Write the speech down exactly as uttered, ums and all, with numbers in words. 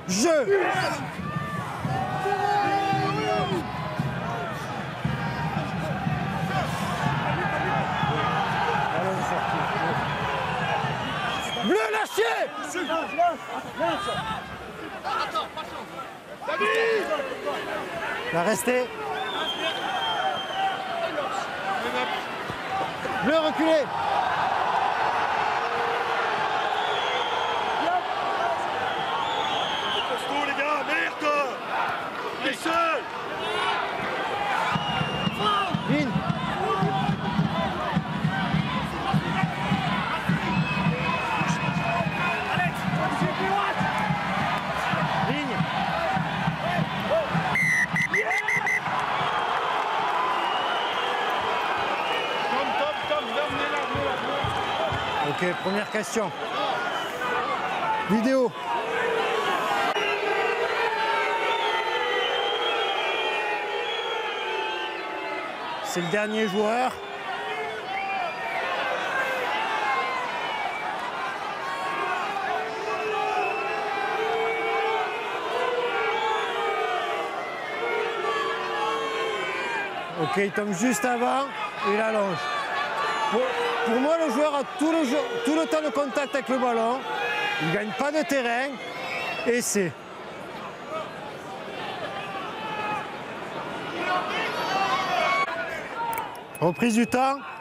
Jeu. Bleu lâché. La rester. Bleu reculé. Costaud les gars, merde. Les seuls. Ligne. Ligne. Tom, Tom, Tom, venez là, venez là. Ok, première question. Vidéo. C'est le dernier joueur. Ok, il tombe juste avant et il allonge. Pour, pour moi, le joueur a tout le, jeu, tout le temps de contact avec le ballon. Il ne gagne pas de terrain. Et c'est... Reprise du temps.